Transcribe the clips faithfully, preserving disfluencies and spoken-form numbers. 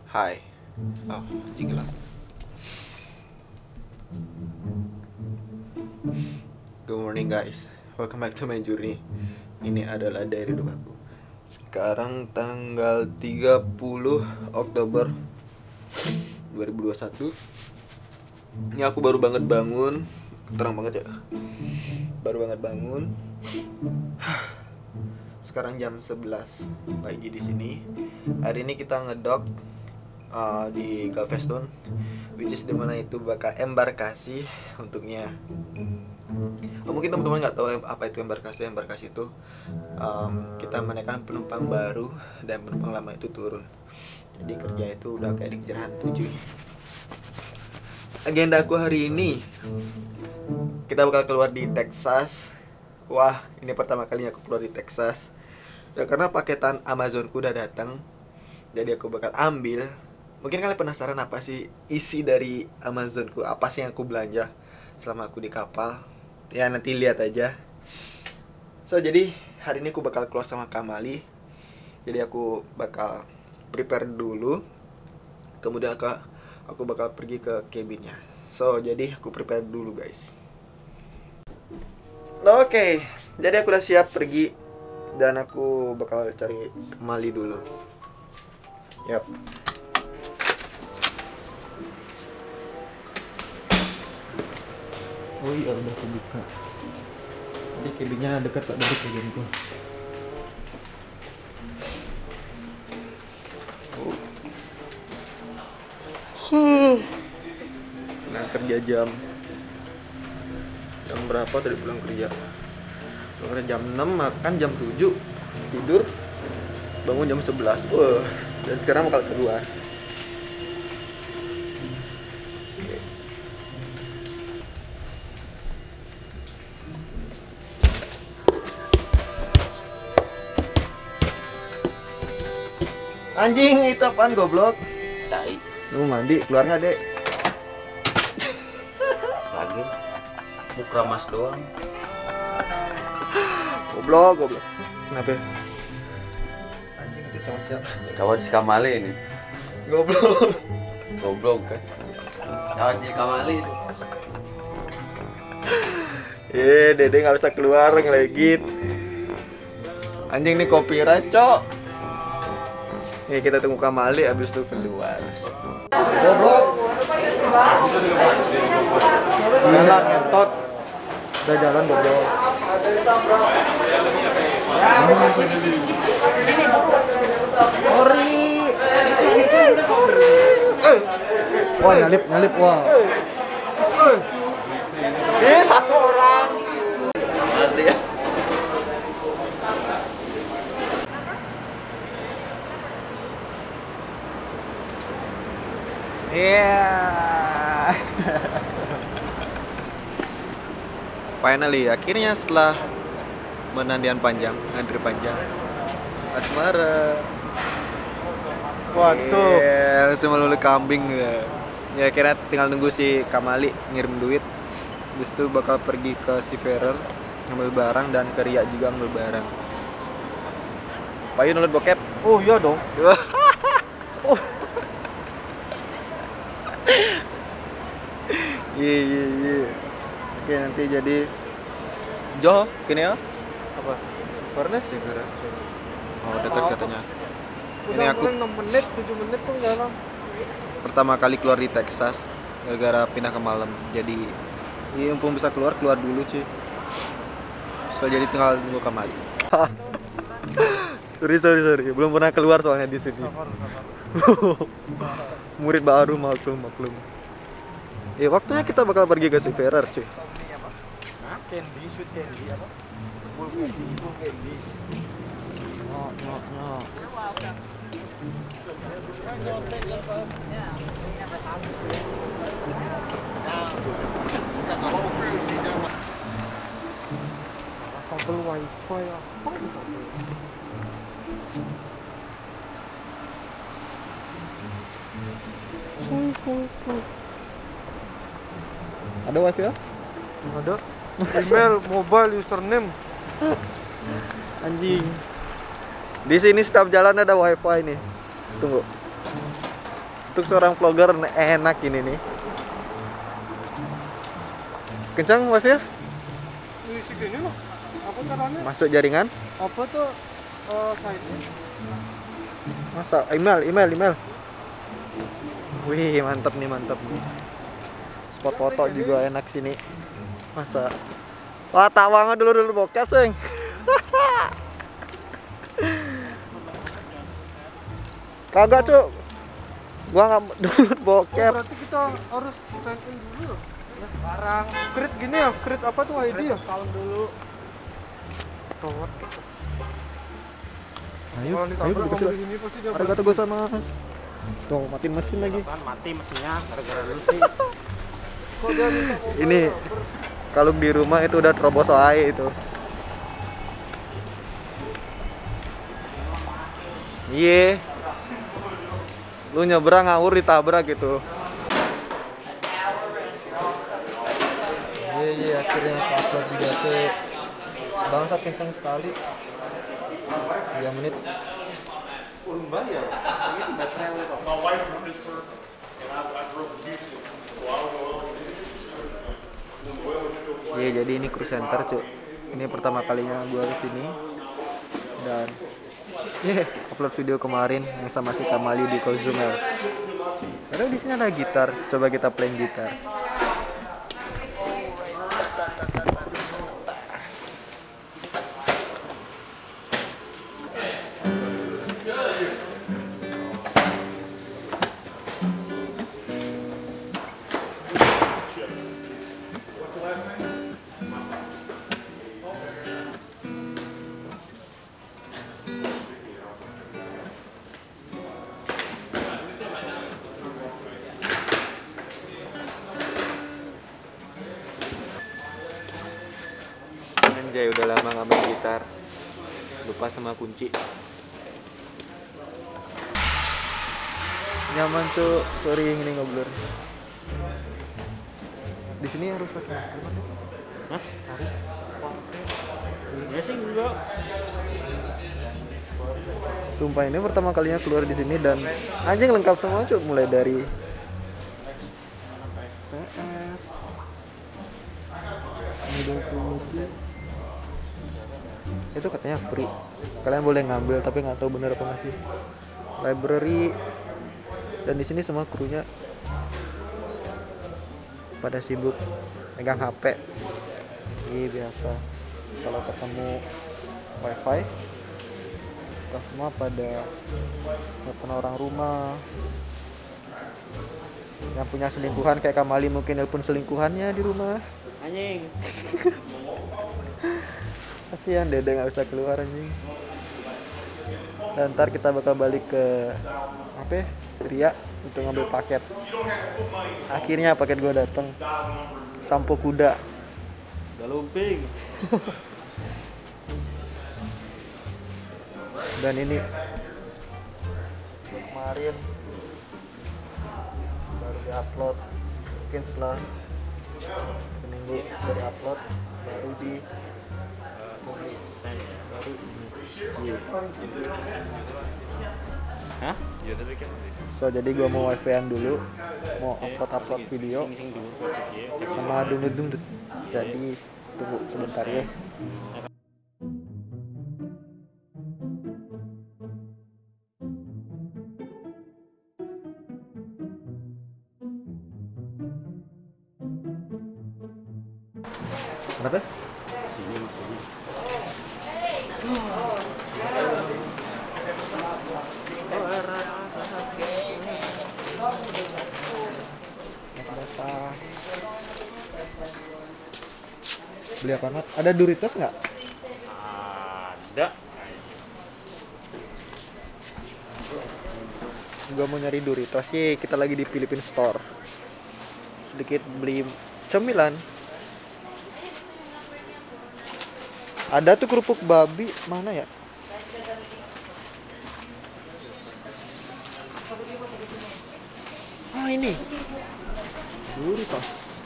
Hai. Oh, anjing hilang. Good morning guys. Welcome back to my journey. Ini adalah diary hidup aku. Sekarang tanggal tiga puluh Oktober dua ribu dua puluh satu. Ini aku baru banget bangun. Terang banget ya. Baru banget bangun. Sekarang jam sebelas pagi di sini. Hari ini kita ngedok uh, di Galveston, which is dimana itu bakal embarkasi untuknya. Oh, mungkin teman-teman nggak tahu apa itu embarkasi. Embarkasi itu um, kita menaikkan penumpang baru dan penumpang lama itu turun. Jadi kerja itu udah kayak dikejar hantu cuy. Agenda aku hari ini, kita bakal keluar di Texas. Wah, ini pertama kalinya aku keluar di Texas. Dan karena paketan Amazonku udah datang, jadi aku bakal ambil. Mungkin kalian penasaran apa sih isi dari Amazonku, apa sih yang aku belanja selama aku di kapal. Ya nanti lihat aja. So jadi hari ini aku bakal keluar sama Kamali. Jadi aku bakal prepare dulu, kemudian aku, aku bakal pergi ke cabinnya. So jadi aku prepare dulu guys. Oke, okay, jadi aku udah siap pergi. Dan aku bakal cari Kamali dulu. Yap. Oh iya, udah kebuka. Jadi cabinnya dekat kok dari cabinku. Oh. Hmm. Pulang kerja jam Jam berapa tadi pulang kerja? Pulang jam enam, makan jam tujuh, tidur, bangun jam sebelas. Wah, dan sekarang bakal keluar. Anjing, itu apaan goblok? Tai. Lu mandi, keluar nggak dek? Lagi mukramas doang. Goblok, goblok. Kenapa? Anjing, itu cowok siapa? Cowok si Kamali ini. Goblok. Goblok kan. Cowok si Kamali itu. Eh, dede nggak bisa keluar ngelegit. Anjing nih copyright, cok. Nih kita tunggu Kamali abis itu keluar. Goblok. Jalan ngentot. Udah jalan goblok. Ori. Wah, nyalip, nyalip, wah. Eh, satu orang. Mati ya. Yeah. Finally, akhirnya setelah menantian panjang, ngantri panjang, asmara. Waduh. Yeah, semua lulu kambing ya. Ya kira tinggal nunggu si Kamali ngirim duit. Habis itu bakal pergi ke Seafarer ngambil barang dan ke Ria juga ngambil barang. Payu nulut bokep. Oh iya dong. Oh. Iya iya iya. Oke, nanti jadi Jo, gini ya? Apa? Furnace? Oh, dekat katanya. Ini Udah aku mulai enam menit, tujuh menit tuh enggak lama. pertama kali keluar di Texas gara-gara pindah ke malam. Jadi, iya mumpung bisa keluar, keluar dulu, cuy. So, jadi tinggal nunggu Kamali. sorry, sorry, sorry. Belum pernah keluar soalnya di sini. Murid baru, maklum, maklum. Ya, waktunya kita bakal pergi ke Seafarer, cuy. Candy, sweet candy apa? Full candy, full candy. No, no, no. Kabel wifi apa itu? Hoi, hoi, hoi. Ada wifi ya? Ada. Email, mobile, username. Anjing. Di sini setiap jalan ada wifi nih. Tunggu. Untuk seorang vlogger enak ini nih. Kencang wifi ya? Isi gini loh. Apa caranya? Masuk jaringan? Apa tuh uh, site-nya? Masa email, email, email. Wih, mantap nih, mantap nih. Spot foto juga enak sini. Masa. Wah, tawangnya dulu dulu bokep, sing. Kagak, Cuk. Gua enggak dulu bokep. Oh, berarti kita harus sign in dulu. Ya sekarang. Create gini ya, create apa tuh I D ya? Account dulu. Tawat. Ayo, Kalau ayo ditabrak dikasih mobil lah. ini pasti dia Ada kata gue sama. Tuh, matiin mesin lagi. kan mati mesinnya gara-gara lu sih. Kok dia minta mobil Ini kalau di rumah itu udah terobos air itu. Iya. Lu nyebrang ngawur ditabrak gitu. Iya iya akhirnya password juga sih. Bangsat kencang sekali. tiga menit. Iya jadi ini cruise center cuy. Ini pertama kalinya gua kesini dan yeah, upload video kemarin yang sama si Kamali di Cozumel. Karena di sini ada gitar, coba kita playing gitar. Anjay udah lama nggak main gitar, lupa sama kunci. Nyaman cuy, sorry yang ini ngobrol. Di sini harus pakai masker kan? Hah? Harus. Ya sih enggak. Sumpah ini pertama kalinya keluar di sini dan anjing lengkap semua cuy, mulai dari P S, model promosi. Itu katanya free, kalian boleh ngambil tapi nggak tahu bener apa nggak sih. Library, dan di sini semua krunya pada sibuk megang H P. Ini biasa kalau ketemu wifi kita semua pada telepon orang rumah. Yang punya selingkuhan kayak Kamali mungkin nelpon selingkuhannya di rumah. Anjing. Kasihan Dede nggak bisa keluar anjing. Dan ntar kita bakal balik ke apa? Ria untuk ngambil paket. Akhirnya paket gue datang. Sampo kuda. Udah lumping. Dan ini kemarin baru diupload. Mungkin setelah seminggu dari upload baru di baru iya. Hah? So jadi gua mau wifi-an dulu, mau upload upload video sama dungdut dungdut. Jadi tunggu sebentar ya. Kenapa? Beli apa Nat? Ada Doritos nggak? Ada. Gua mau nyari Doritos sih. Kita lagi di Philippine Store. Sedikit beli cemilan. Ada tuh kerupuk babi mana ya? Ah ini. Doritos.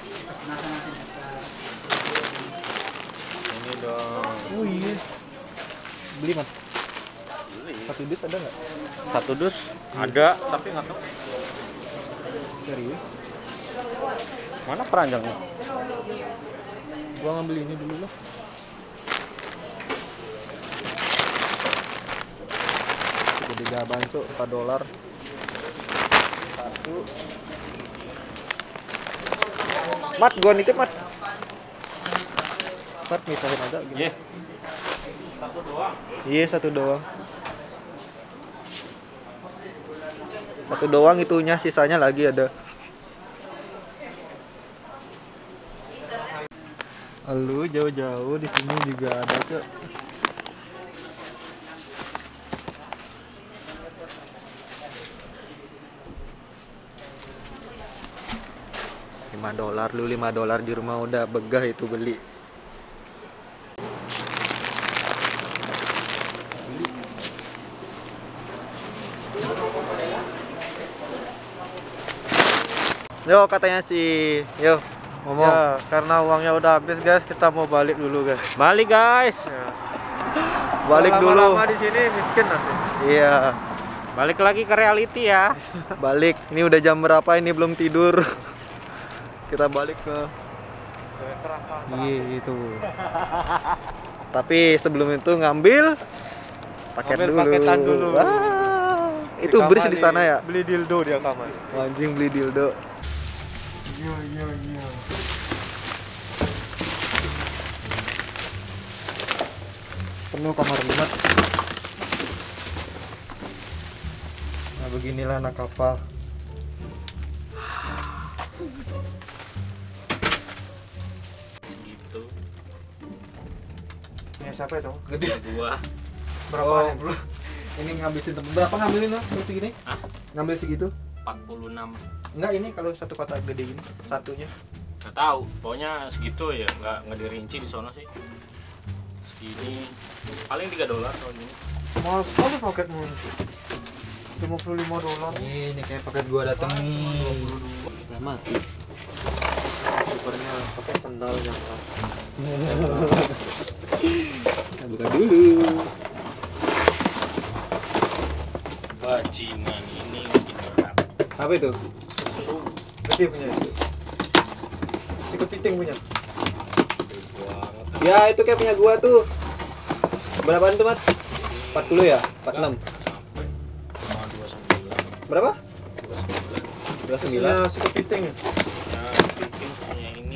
Ini dong. Oh iya. Beli mas. Beli. Satu dus ada nggak? Satu dus ada, tapi nggak tahu. Serius? Mana keranjangnya? Gua ngambil ini dulu lah. Jadi gaban tuh empat dolar. Satu. Mat, gua nitip mat. Mat misahin aja gini. Iya. Satu doang. Iya, satu doang. Satu doang itunya, sisanya lagi ada. Lalu jauh-jauh di sini juga ada, Cok. lima dolar lu, lima dolar di rumah udah begah itu beli. Yo, katanya si yo ngomong. Ya, karena uangnya udah habis guys, kita mau balik dulu guys. Balik guys. Ya. Balik Lama dulu. Lama di sini miskin nanti. Iya. Balik lagi ke reality ya. Balik. Ini udah jam berapa? Ini belum tidur. Kita balik ke. Iya itu. Tapi sebelum itu ngambil paket Ngambil dulu. paketan dulu. Ah, itu bris di sana ya? Beli dildo dia kamar. Anjing beli dildo. Iya iya iya. Penuh kamar muat. Nah beginilah anak kapal. Segitu. Ini siapa itu? Gede. Gua. Berapa? Oh, bro. Ini ngabisin temen. Berapa ngambilin lo? Kalau segini? Hah? Ngambil segitu? empat puluh enam. Enggak, ini kalau satu kotak gede ini satunya. Nggak tahu, pokoknya segitu ya, nggak nggak dirinci di sono sih. Segini paling tiga dolar kalau ini. Mahal sekali paketmu. lima puluh lima dolar. Ini kayak paket gua datang nih. Udah mati. Supernya pakai sendal jangan. Nah, buka dulu. Bajingan ini bikin berat. Apa itu? Susu Gede punya itu. Si kepiting punya. gede banget. Ya, itu kayak punya gua tuh. Berapaan tuh, Mas? empat puluh ya? empat puluh enam. Sampai cuma dua puluh sembilan. Berapa? dua puluh sembilan. dua puluh sembilan. Si kepiting. Nah, bikin punya ini.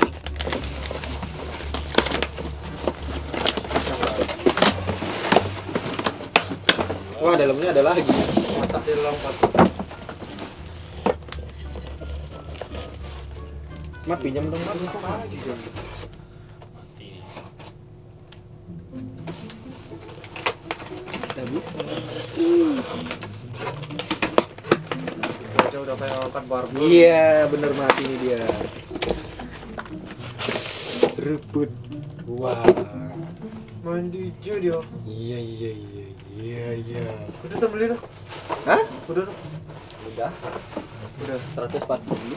Wah, dalamnya ada lagi. Mantap di dalam kotak. Mat, pinjam dong, Mat. Mati. Kita buka. Aja udah kayak makan barbel. Iya, bener mati ini dia. Seruput. Wah. Main D J dia. Iya, iya, iya, iya, iya. Udah tuh beli dah. Hah? Udah tuh. Udah. Udah. seratus empat puluh.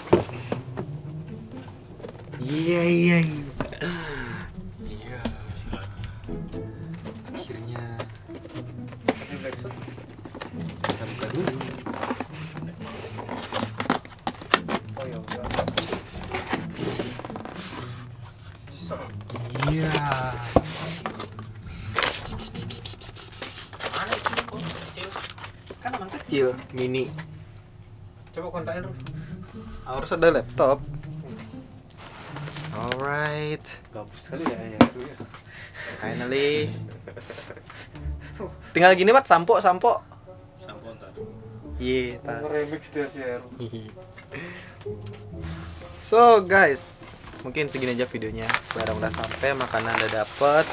Iya, iya, iya. Iya. Akhirnya kita buka dulu. Oh ya udah. Iya. Mana itu kok kecil? Kan emang kecil, mini. Coba kontakin Ruf. Harus ada laptop. Alright, Gabus sekali ya ya itu ya. finally. Tinggal gini, Mat, sampo, sampo. Sampo ntar. Iya, tar. Remix dia si Heru. So guys, mungkin segini aja videonya. Barang udah sampai, makanan udah dapet,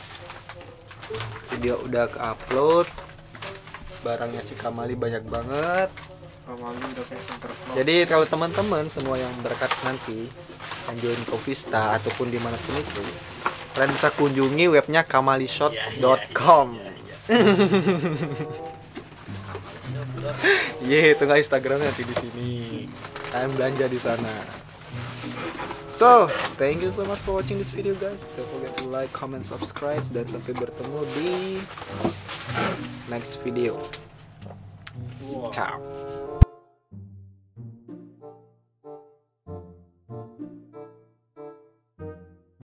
video udah ke-upload, barangnya si Kamali banyak banget. Kamali udah kayak center club. Jadi kalau teman-teman semua yang berkat nanti yang join Covista ataupun dimanapun itu, kalian bisa kunjungi webnya kamalishot dot com. Iya, itu nggak Instagramnya nanti di sini. Kalian belanja di sana. So, thank you so much for watching this video guys. Don't forget to like, comment, subscribe, dan sampai bertemu di next video. Ciao.